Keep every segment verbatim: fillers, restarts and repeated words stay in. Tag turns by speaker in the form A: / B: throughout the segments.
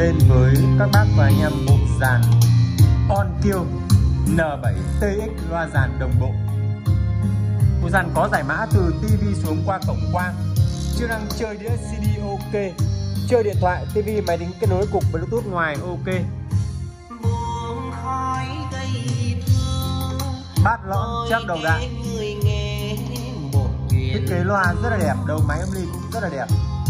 A: lên với các bác và anh em bộ dàn OnKill N bảy T X loa dàn đồng bộ. Bộ dàn có giải mã từ tivi xuống qua cổng quang, chức năng chơi đĩa xê đê ok, chơi điện thoại, tivi, máy tính kết nối cục Bluetooth ngoài ok. Bát lõm chắc đầu đạn. Thiết kế loa rất là đẹp, đầu máy âm ly cũng rất là đẹp.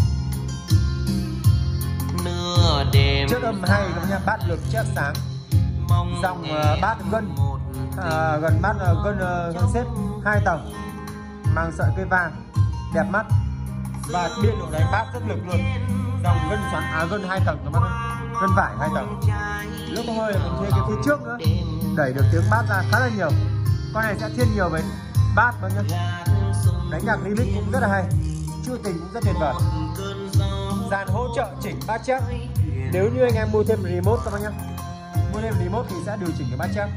A: Chất âm hay các bạn nhá, bát lực chắc sáng. Dòng uh, bát gân uh, gần bát uh, gân uh, xếp hai tầng, mang sợi cây vàng đẹp mắt và biên độ đánh bát rất lực luôn. Dòng gân xoắn á gân hai tầng các bác ơi, gân vải hai tầng. Lúc không hơi còn thêm cái phía trước nữa, đẩy được tiếng bát ra khá là nhiều. Con này sẽ thiên nhiều với bát các nhá. Đánh nhạc remix cũng rất là hay, trữ tình cũng rất tuyệt vời. Dàn hỗ trợ chỉnh bát chắc. Nếu như anh em mua thêm remote các bác nhá, mua thêm remote thì sẽ điều chỉnh cái bát chắc.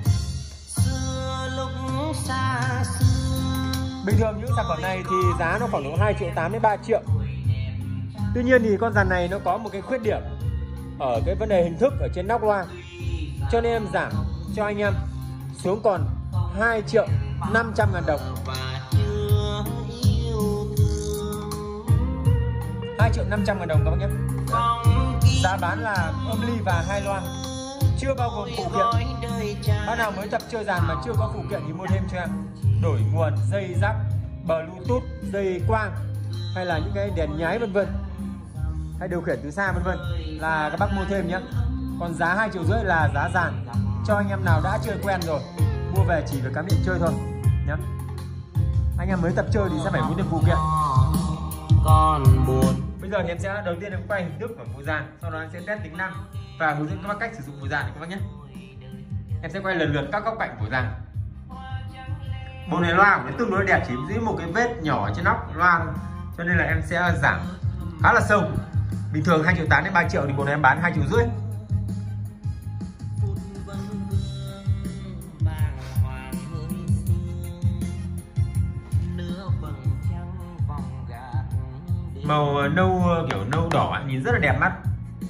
A: Bình thường những sản phẩm này thì giá nó khoảng độ hai triệu tám đến ba triệu. Tuy nhiên thì con dàn này nó có một cái khuyết điểm ở cái vấn đề hình thức ở trên nóc loa, cho nên em giảm cho anh em xuống còn hai triệu năm trăm ngàn đồng. hai triệu năm trăm ngàn đồng các bác nhé. Giá bán là âm ly và hai loa, chưa bao gồm phụ kiện. Bác nào mới tập chơi dàn mà chưa có phụ kiện thì mua thêm cho em. Đổi nguồn, dây rắc, Bluetooth, dây quang hay là những cái đèn nháy vân vân, hay điều khiển từ xa vân vân là các bác mua thêm nhé. Còn giá hai triệu rưỡi là giá dàn cho anh em nào đã chơi quen rồi, mua về chỉ việc cắm điện chơi thôi nhé. Anh em mới tập chơi thì sẽ phải mua thêm phụ kiện. Còn buồn. Bây giờ thì em sẽ đầu tiên em quay hình thức của bộ dàn, sau đó em sẽ test tính năng và hướng dẫn các bác cách sử dụng bộ dàn các bác nhé. Em sẽ quay lần lượt các góc cạnh của dàn. Bộ này loa của nó tương đối đẹp, chỉ giữ một cái vết nhỏ trên nóc loa thôi, cho nên là em sẽ giảm khá là sâu. Bình thường hai triệu tám đến ba triệu thì bộ này em bán hai triệu rưỡi. Màu nâu kiểu nâu đỏ nhìn rất là đẹp mắt.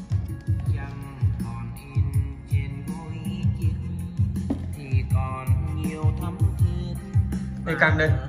A: Cây căng đây,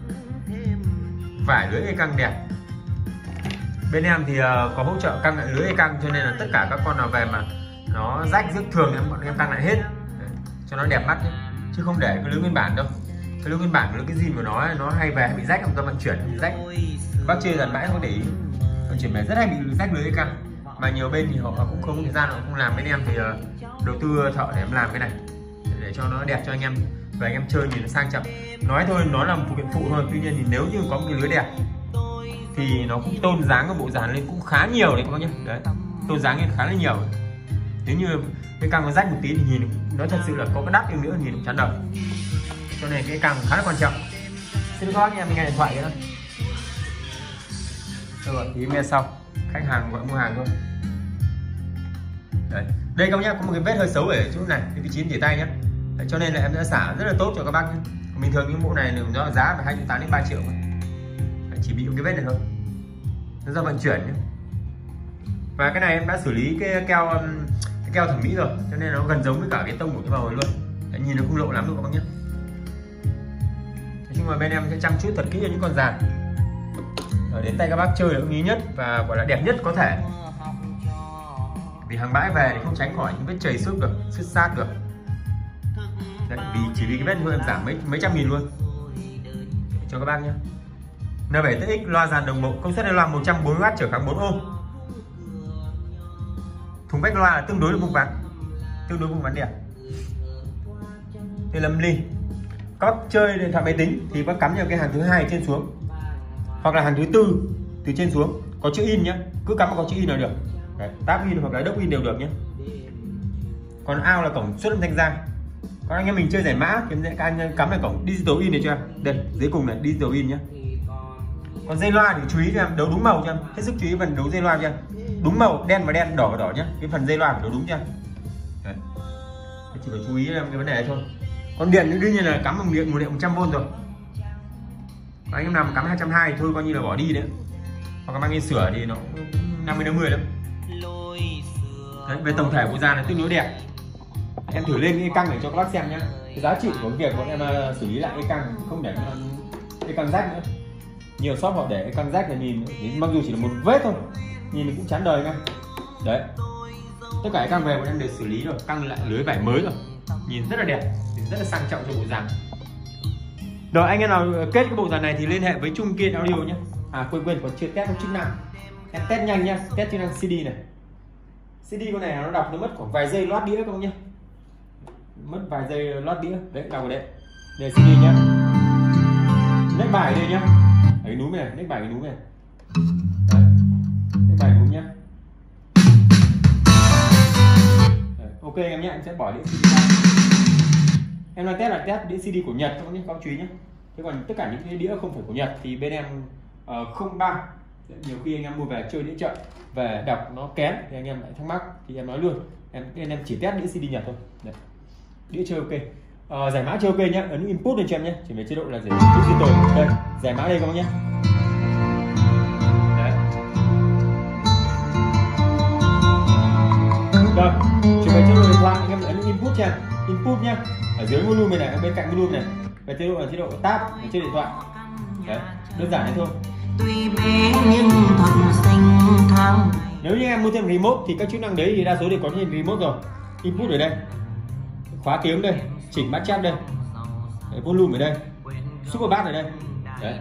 A: vải lưới cây căng đẹp. Bên em thì uh, có hỗ trợ căng lại lưới cây căng, cho nên là tất cả các con nào về mà nó rách rước thường em bọn em căng lại hết. Đấy, cho nó đẹp mắt nhé. Chứ không để cái lưới nguyên bản đâu. Cái lưới nguyên bản lưới cái gì mà nó nó hay về bị rách, không ta vận chuyển bị rách. Bác chơi dàn bãi không để ý, vận chuyển về rất hay bị rách lưới cây căng. Mà nhiều bên thì họ cũng không có thời gian, họ không làm. Bên em thì uh, đầu tư thợ để em làm cái này để cho nó đẹp cho anh em và anh em chơi nhìn nó sang trọng. Nói thôi, nó là một phụ kiện phụ thôi. Tuy nhiên thì nếu như có một cái lưới đẹp thì nó cũng tôn dáng cái bộ dàn lên cũng khá nhiều đấy các bác nhé. Đấy, tôn dáng lên khá là nhiều. Nếu như cái căng nó rách một tí thì nhìn nó thật sự là có cái đắt đi nữa nhìn cũng chán đầu. Cho nên cái căng khá là quan trọng. Xin các bác em nghe điện thoại cái đó. Rồi tí nghe sau khách hàng gọi mua hàng thôi. Đấy, đây các bác nhé, có một cái vết hơi xấu ở chỗ này, cái vị trí chỉ tay nhé. Đấy, cho nên là em sẽ xả rất là tốt cho các bác nhé. Bình thường những bộ này nó giá phải hai triệu tám đến ba triệu. Đấy, chỉ bị một cái vết này thôi, nó do vận chuyển nhé. Và cái này em đã xử lý cái keo cái keo thẩm mỹ rồi, cho nên nó gần giống với cả cái tông của cái bầu này luôn. Đấy, nhìn nó không lộ lắm đâu các bác nhé. Nói chung là bên em sẽ chăm chút thật kỹ cho những con dàn rồi đến tay các bác chơi là ưng ý nhất và gọi là đẹp nhất có thể. Vì hàng bãi về thì không tránh khỏi những vết chảy xước được, xước sát được. Đấy, vì chỉ vì cái vết thôi em giảm mấy mấy trăm nghìn luôn cho các bác nhé. N bảy T X loa dàn đồng bộ, công suất loa một trăm bốn mươi oát trở kháng bốn ôm. Thùng vách loa là tương đối là vuông vắn, tương đối vuông vắn đẹp. Đây là âm ly. Các chơi điện thoại máy tính thì bác cắm vào cái hàng thứ hai trên xuống, hoặc là hàng thứ tư từ trên xuống, có chữ in nhé, cứ cắm vào có chữ in là được. Đấy, tab in hoặc là đốc in đều được nhé. Còn out là cổng xuất âm thanh ra. Còn anh em mình chơi giải mã thì các anh cắm vào cổng digital in này cho em. Đây dưới cùng này digital in nhé. Còn dây loa thì chú ý cho em đấu đúng màu cho em, hết sức chú ý phần đấu dây loa cho em, đúng màu đen và đen, đỏ và đỏ nhé. Cái phần dây loa phải đấu đúng cho em. Đấy, chỉ phải chú ý em cái vấn đề này thôi. Còn điện đương nhiên là cắm bằng điện nguồn điện một trăm vôn rồi. Còn anh em nào mà cắm hai trăm hai mươi thôi coi như là bỏ đi đấy. Hoặc là mang đi sửa thì nó năm mươi năm mươi lắm. Đấy, về tổng thể bộ dàn này tương đối đẹp. Em thử lên cái căng để cho các bác xem nhá. Cái giá trị của việc bọn em uh, xử lý lại cái căng, không để cái căng rách nữa. Nhiều shop họ để cái căng rách này nhìn, mặc dù chỉ là một vết thôi, nhìn cũng chán đời ngay. Đấy, tất cả cái căng về bọn em đều xử lý rồi, căng lại lưới vải mới rồi, nhìn rất là đẹp, rất là sang trọng cho bộ dàn. Rồi anh em nào kết cái bộ dàn này thì liên hệ với Trung Kiên Audio nhé. À quên quên còn chưa test chức năng, em test nhanh nhá, test chức năng xê đê này. xê đê con này nó đọc nó mất khoảng vài giây loát đĩa không nhá, mất vài giây loát đĩa đấy, đọc ở đấy. Đây xê đê nhá, neck bài đây nhá, ở cái núm này, neck bài cái núm này, đấy, neck bài núm nhá. Đấy, ok em nhé, em sẽ bỏ đĩa xê đê ra. Em đang test là test đĩa xê đê của Nhật thôi nhé, các chú ý nhé. Thế còn tất cả những cái đĩa không phải của Nhật thì bên em uh, không bao. Nhiều khi anh em mua về chơi đĩa chợ về đọc nó kén thì anh em lại thắc mắc thì em nói luôn, em em, em chỉ test đĩa xê đê Nhật thôi. Đấy. Đĩa chơi ok, uh, giải mã chơi ok nhá, ấn input lên cho em nhé, chỉ về chế độ là giải input digital. Đây giải mã đây các bác nhé. Đấy. Rồi chỉ về chế độ điện thoại anh em ấn input cho em, input nhá, ở dưới volume này, ở bên cạnh volume này, về chế độ là chế độ tab ở trên điện thoại. Đấy, đơn giản thế thôi.
B: Tuy bé nhưng thật xinh thắm.
A: Nếu như em mua thêm remote thì các chức năng đấy thì đa số đều có thêm remote rồi. Input ở đây, khóa tiếng đây, chỉnh bát chép đây, đấy, volume ở đây, super bass ở đây. Đấy.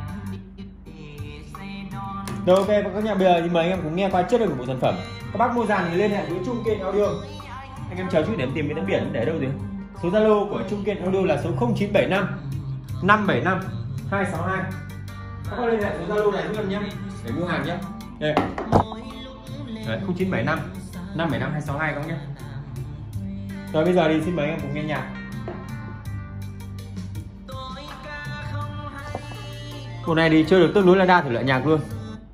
A: Rồi ok và các nhà bây giờ thì mời anh em cùng nghe qua chất lượng của bộ sản phẩm. Các bác mua dàn thì liên hệ với Trung Kiên Audio. Anh em chờ chút để em tìm cái tấm biển để đâu rồi. Số Zalo của Trung Kiên Audio là số không chín bảy năm năm bảy năm hai sáu hai. Các bác liên hệ số Zalo này luôn nhé để mua hàng nhé. Đây. Đấy, không chín bảy năm năm bảy năm hai sáu hai các bác nhé. Rồi bây giờ thì xin mời anh em cùng nghe nhạc. Bộ này thì chơi được tương đối là đa thể loại nhạc luôn.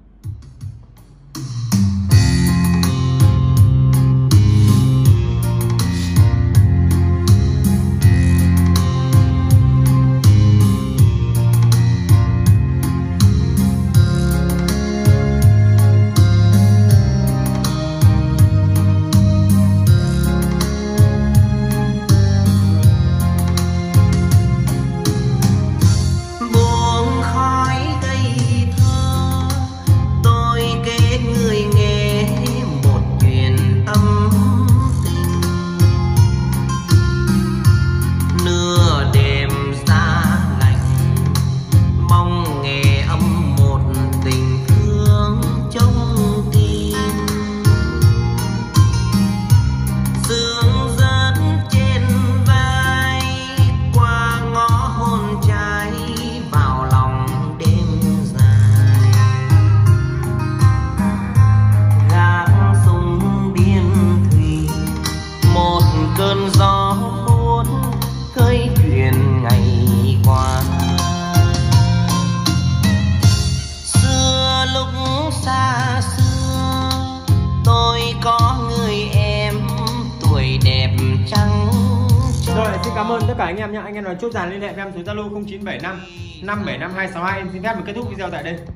A: Xin cảm ơn tất cả anh em nhé. Anh em nào chốt dàn liên hệ với em số Zalo không chín bảy năm năm bảy năm hai sáu hai. Em xin phép được kết thúc video tại đây.